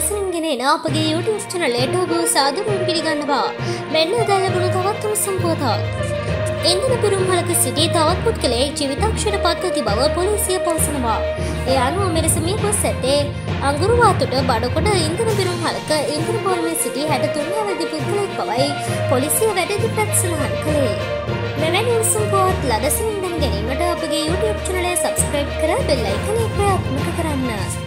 ලදසින් ගෙනෙන අපගේ YouTube channelයට ඔබ සාදරයෙන් පිළිගන්නවා. මෙන්න දැන් ලැබුණු තවත් උණුසුම් පුවතක්. ඉන්ධන පිරුම්හලක සිටි තවත් පුද්ගලයෙක් ජීවිතක්ෂයට පත්ව ඇති බව පොලිසිය පවසනවා. ඒ අනුව මෙලෙස මිය ගොස් ඇත්තේ අඟුරුවාතුට බඩකොඩ ඉන්ධන පිරුම්හලක ඉන්ධන පොළවේ සිටි 63 අවදි පුද්ගලයෙක් බවයි පොලිසිය වැඩිදුරටත් සඳහන් කළේ. මෙවැනි උණුසුම් පුවත් ලදසින් දැන ගැනීමට අපගේ YouTube channel එක subscribe කර බෙල් අයිකනය ක්‍රියාත්මක කරන්න.